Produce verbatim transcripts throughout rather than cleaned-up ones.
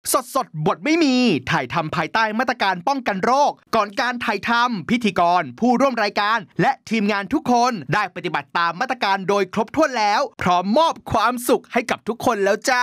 สดสดบทไม่มีถ่ายทำภายใต้มาตรการป้องกันโรคก่อนการถ่ายทำพิธีกรผู้ร่วมรายการและทีมงานทุกคนได้ปฏิบัติตามมาตรการโดยครบถ้วนแล้วพร้อมมอบความสุขให้กับทุกคนแล้วจ้า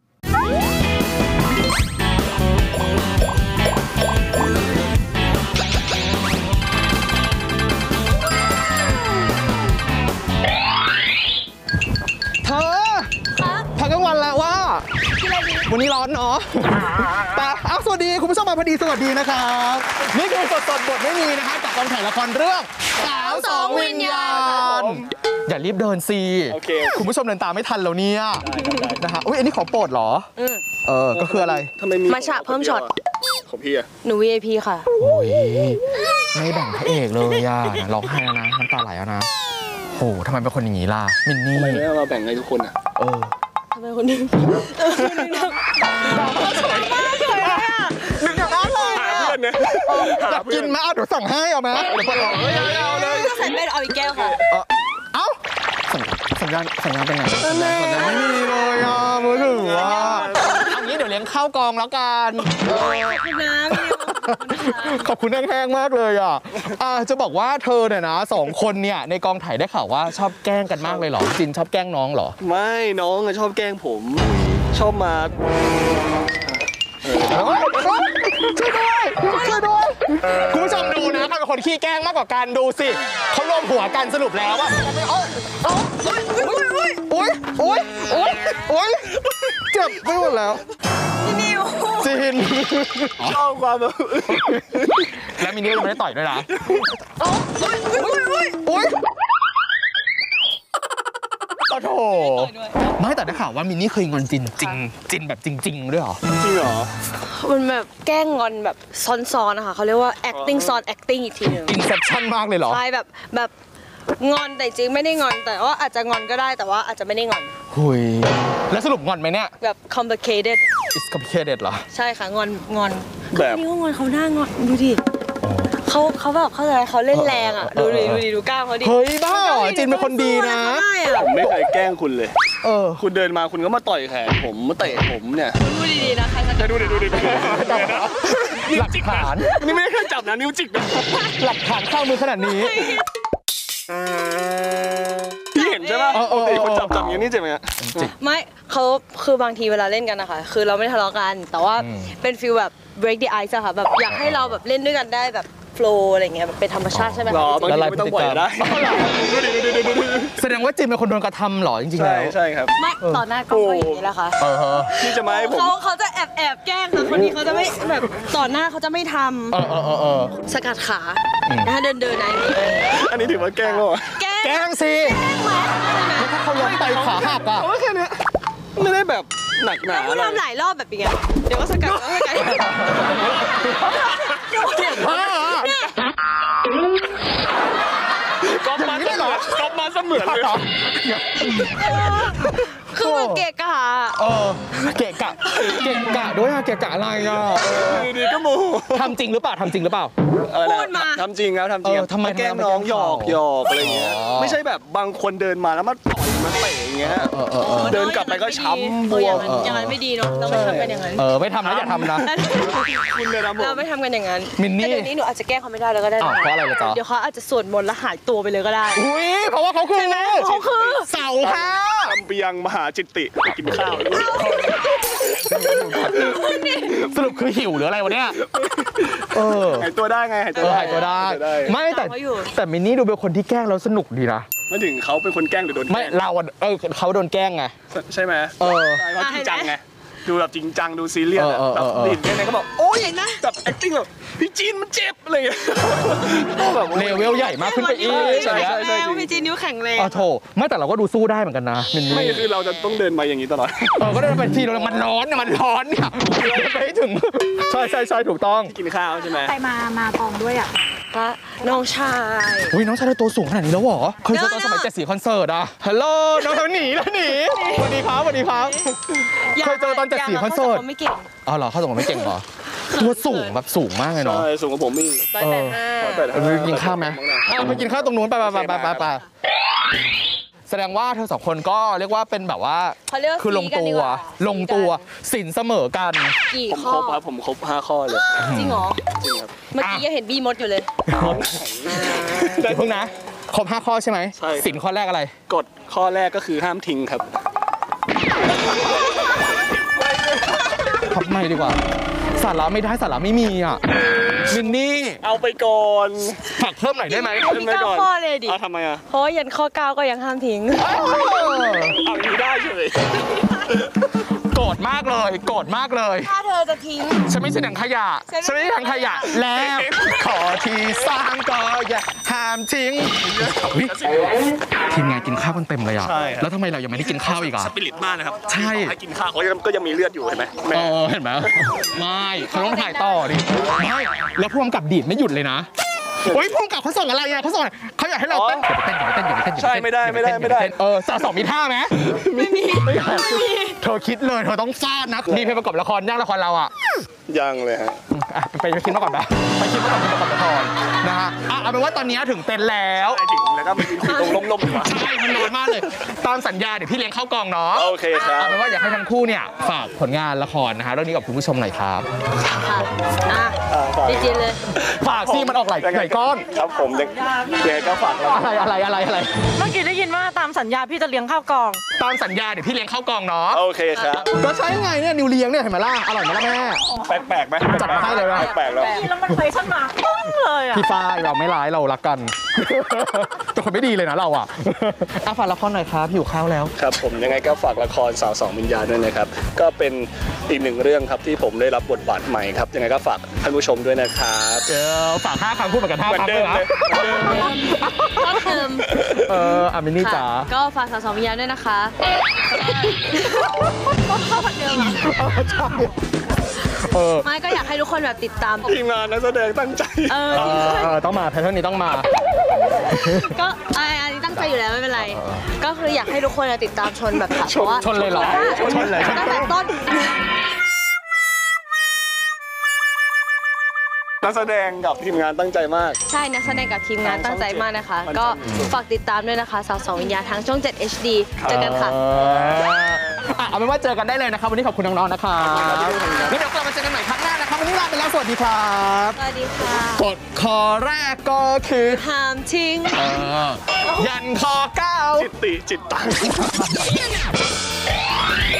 เธอพักกลางวันแล้วว่าวันนี้ร้อนเนาะแต่อ้าวสวัสดีคุณผู้ชมมาพอดีสวัสดีนะครับนี่คือสดสดบทไม่มีนะคะจากกองถ่ายละครเรื่องสาวสองวิญญาณอย่ารีบเดินสิคุณผู้ชมเดินตามไม่ทันแล้วเนี่ยนะฮะอุ้ยอันนี้ของโปรดเหรอเออก็คืออะไรทำไมมีมาฉะเพิ่มช็อตของพี่อะหนู วี ไอ พี ค่ะโอ้ยไม่แบ่งพระเอกเลยอ่ะร้องไห้แล้วนะน้ำตาไหลแล้วนะโอ้ทำไมเป็นคนอย่างนี้ล่ะมินนี่ทำไมไม่มาแบ่งให้ทุกคนอ่ะเออทำไมคนนึงเออคนนึงทำดราม่าสวยมากเลยอ่ะนึกอย่างนั้นเลยอยากกินไหมเอาเดี๋ยวสั่งให้เอาไหมเดี๋ยวพอเราเอาเลยก็ใส่เป็นเอาอีกแก้วค่ะเอ้าสัญญาณสัญญาณเป็นไงสัญญาณไม่มีเลยอ่ะมือถืออ่ะอันนี้เดี๋ยวเลี้ยงข้าวกองแล้วกันขอบคุณนะขอบคุณแห้งๆมากเลยอ่ะจะบอกว่าเธอเนี่ยนะสองคนเนี่ยในกองถ่ายได้ข่าวว่าชอบแกล้งกันมากเลยเหรอจินชอบแกล้งน้องเหรอไม่น้องชอบแกล้งผมชอบมาช่วยด้วยช่วยด้วยคุณผู้ชมดูนะใครเป็นคนขี้แกล้งมากกว่ากันดูสิเขารวมหัวกันสรุปแล้วว่าโอ๊ยโอ๊ยโอ๊ยโอ๊ยโอ๊ยโอ๊ยโอ๊ยเจ็บไปหมดแล้วนิวจินชอบความแบบแล้วมินิวไม่ได้ต่อยด้วยนะโอ๊ยโอ๊ยโอ๊ยโอ๊ยโอ้โหไม่แต่ได้ข่าวว่ามินนี่เคยงอนจินจริงจินแบบจริงๆด้วยเหรอจริงเหรอมันแบบแกล้งงอนแบบซ้อนๆนะคะเขาเรียกว่า acting ซ้อน acting อีกทีนึง inception มากเลยเหรอใช่แบบแบบงอนแต่จริงไม่ได้งอนแต่ว่าอาจจะงอนก็ได้แต่ว่าอาจจะไม่ได้งอนหุยแล้วสรุปงอนไหมเนี่ยแบบ complicated is complicated เหรอใช่ค่ะงอนงอนแบบนี้ก็งอนเขาหน้างอนดูดิเขาเขาแบบเขาอะไรเขาเล่นแรงอ่ะดูดิดูดิดูกล้ามเขาดิเฮ้ยบ้าจินเป็นคนดีนะผมไม่เคยแกล้งคุณเลยเออคุณเดินมาคุณก็มาต่อยแขนผมมาเตะผมเนี่ยดูดีๆนะใครจะดูดิดูดิหลักฐานนี่ไม่ได้แค่จับนะนิ้วจิกนะหลักฐานเข้ามือขนาดนี้พี่เห็นใช่ป่ะปกติคนจับจับอย่างนี้เจ็บไหมไม่เขาคือบางทีเวลาเล่นกันนะคะคือเราไม่ทะเลาะกันแต่ว่าเป็นฟีลแบบ break the ice อะค่ะแบบอยากให้เราแบบเล่นด้วยกันได้แบบโฟล์อะไรเงี้ยเป็นธรรมชาติใช่ไหมหรอบางทีไม่ต้องปล่อยได้แสดงว่าจินเป็นคนโดนกระทำหรอจริงๆแล้วใช่ครับไม่ต่อหน้ากล้องก็อย่างนี้แหละค่ะที่จะมาให้ผมเขาเขาจะแอบแอบแกล้งค่ะคนนี้เขาจะไม่แบบต่อหน้าเขาจะไม่ทำสกัดขานะคะเดินเดินอะไรอย่างนี้อันนี้ถือว่าแกล้งหรอแกล้งสิถ้าเขาล้มไปขาหักอ่ะแค่นี้ไม่ได้แบบหนักหนาเราทำหลายรอบแบบนี้เดี๋ยวก็สกัดแล้วไงเจ็บมากก๊อปมาเสมือนก๊อปมาเสมือนเลยคือแบบเกะกะเออเกะกะเกะกะด้วยอะเกะกะอะไรอ่ะดีๆก็โมทำจริงหรือเปล่าทำจริงหรือเปล่าพูดมาทำจริงครับทำจริงทำไมแกล้งน้องหยอกหยอกอะไรเงี้ยไม่ใช่แบบบางคนเดินมาแล้วมาต่อยมาเตะอย่างเงี้ยเดินกลับไปก็ช้ำบวมอย่างนั้นไม่ดีเนาะเราไม่ทำกันอย่างนั้นเออไม่ทำนะอย่าทำนะคุณเลยนะเราไม่ทำกันอย่างนั้นมินนี่แต่เดี๋ยวนี้หนูอาจจะแกล้งเขาไม่ได้แล้วก็ได้เพราะอะไรล่ะจ๊ะเดี๋ยวเขาอาจจะสวดมนต์แล้วหายตัวไปเลยก็ได้อุ้ยเพราะว่าเขาคือเขาคือเสาค่ะทำไปยังมหาจิตติกินข้าวสรุปคือหิวหรืออะไรวะเนี่ยเออหายตัวได้ไงหายตัวหายตัวได้ไม่แต่แต่มินนี่ดูเป็นคนที่แกล้งแล้วสนุกดีนะไม่ถึงเขาเป็นคนแกล้งหรือโดนไม่เราเออเขาโดนแกล้งไงใช่ไหมเออเขาจริงจังไงดูแบบจริงจังดูซีเรียสแบบดิ่นแค่ไหนก็บอกโอ้ยนะแบบ acting แบบพี่จีนมันเจ็บอะไรอย่างเงี้ยแบบเลเวลใหญ่มากขึ้นไปอีกใช่ใช่ใช่พี่จีนนิ้วแข็งเลยอ๋อโถไม่แต่เราก็ดูสู้ได้เหมือนกันนะไม่คือเราจะต้องเดินมาอย่างนี้ตลอดเออก็เดินไปทีเรามันร้อนมันร้อนเนี่ยไปถึงใช่ใช่ใช่ถูกต้องกินข้าวใช่ไหมไปมามากองด้วยอ่ะก็น้องชายอุ้ยน้องชายตัวสูงขนาดนี้แล้วเหรอเคยเจอตอนสมัยเจ็ดสีคอนเสิร์ตอ่ะฮัลโหลน้องเขาหนีแล้วหนีสวัสดีครับสวัสดีครับเคยเจอตอนเจ็ดสีคอนเสิร์ตไม่เก่งอ๋อเหรอเขาส่งไม่เก่งเหรอตัวสูงแบบสูงมากเลยเนาะใช่สูงกว่าผมอีกร้อยแปดห้าไปกินข้าวไหมไปกินข้าวตรงนู้นไปไปไปไปไปแสดงว่าเธอสองคนก็เรียกว่าเป็นแบบว่าเขาเรียกว่าคือลงสีกันตัดีวกว่าลงตัวสีกันสินเสมอกันกี่ผมข้คอรบครับผมครบห้าข้อเลยจริงเหรอจริงครับเมื่อกี้ยังเห็นบีมดอยู่เลยเดี๋ยวเพิ่งนะครบห้าข้อใช่ไหมใช่สินข้อแรกอะไรกฎข้อแรกก็คือห้ามทิ้งครับพับไม่ดีกว่าสาระไม่ได้สาระไม่มีอ่ะมินนี่เอาไปก่อนฝากเพิ่มหน่อยได้ไหมเอาที่เก้าข้อเลยดิเอาทำไมอ่ะเพราะว่ายันข้อเก้าก็ยังห้ามทิ้งเอาอย่างนี้ได้เฉยโกรธมากเลยโกรธมากเลยถ้าเธอจะทิ้งฉันไม่ใช่ถังขยะฉัฉันนไม่ไม่ใช่ใช่ถังขยะ แล้วขอที่สร้างก็อย่าห้ามทิ้งอุ๊ยทีมงานกินข้าวกันเต็มเลยอ่ะใช่ครับแล้วทำไมเรายังไม่ได้กินข้าวอีกอ่ะสปิริตมากนะครับใช่ให้กินข้าวเขายังก็ยังมีเลือดอยู่เห็นไหมเอแม่อเห็นไหมไม่เขาต้องถ่ายต่อดิไม่แล้วพ่วงกับดีดไม่หยุดเลยนะโอ้ยพ่วงกับเขาส่งอะไรอ่ะเขาส่งอะไรเขาอยากให้เราเต้นอย่าไปเต้นอย่าไปเต้นอย่าไปเต้นอย่าปเต้นใช่ไม่ได้ไม่ได้ไม่ได้เออสะสมมีท่าไหมไม่มีเธอคิดเลยเธอต้องฟาดนะนี่เพลงประกอบละครย่างละครเราอ่ะยังเลยฮะอ่ะไปไปคิดมาก่อนไปไปคิดมาก่อนเป็นประกอบละครนะฮะอ่ะเอาเป็นว่าตอนนี้ถึงเต็นท์แล้วไปถึงแล้วก็มายืนคุยตรงล่มๆดีกว่าใช่มันนานมากเลย ตามสัญญาเดี๋ยวพี่เลี้ยงเข้ากองเนาะโอเคครับเอาเป็นว่าอยากให้ทั้งคู่เนี่ยฝากผลงานละครนะฮะเรื่องนี้กับคุณผู้ชมหน่อยครับค่ะอ่ะจริงๆเลยฝากซี่มันออกไหลไหลก้อนครับผมยังยังไงก็ฝากเราอะไรอะไรอะไรอะไรเมื่อกี้ได้ยินว่าตามสัญญาพี่จะเลี้ยงข้าวกล่องตามสัญญาเดี๋ยวพี่เลี้ยงเข้ากองเนาะโอเคครับก็ใช่ไงเนี่ยนิวเลี้ยงเนี่ยเห็นไหมล่ะอร่อยไหมล่ะแม่แปลกๆไหมจัดมาให้เลยนะแปลกๆแล้วกินแล้วมันไฟขึ้นมาปึ้งเลยอ่ะพี่ฝ้ายเราไม่ร้ายเรารักกัน แต่คนไม่ดีเลยนะเราอ่ะอ่ะฝากละครหน่อยครับหิวข้าวแล้วครับผมยังไงก็ฝากละครสาวสองวิญญาณด้วยนะครับ ก็เป็นอีกหนึ่งเรื่องครับที่ผมได้รับบทบาทใหม่ครับยังไงก็ฝากท่านผู้ชมด้วยนะครับเออฝากห้าคำพูดเหมือนกันห้าเหมือนคำเดิด้วมยนะเลยเหมือนเดิมเลยก็เติมเอออามินี่จ๋าค่ะก็ฝากสาวสองวิญญาณด้วยนะคะเข้าพันเดิมอ่ะใช่เออไม่ก็อยากให้ทุกคนแบบติดตามทีมงานนักแสดงตั้งใจเออเออเออต้องมาแพทเทิร์นนี้ต้องมาก็ไอ้อันนี้ตั้งใจอยู่แล้วไม่เป็นไร ก็คืออยากให้ทุกคนติดตามชนแบบค่ะเพราะว่าชนเลยเหรอชนเลยตั้งแต่ต้นนักแสดงกับทีมงานตั้งใจมากใช่นักแสดงกับทีมงานตั้งใจมากนะคะมันก็จะฝากติดตามด้วยนะคะสาวสองวิญญาณทั้งช่องเจ็ด เอช ดี เจอกันค่ะเอออ่ะเอาเป็นว่าเจอกันได้เลยนะครับวันนี้ขอบคุณน้องๆนะครับแล้วเดี๋ยวกลับมาเจอกันใหม่ครั้งหน้านะครับวันนี้ลาไปแล้วสวัสดีครับสวัสดีค่ะกฎข้อแรกก็คือห้ามทิ้งเออยันข้อเก้าจิตติจิตตัง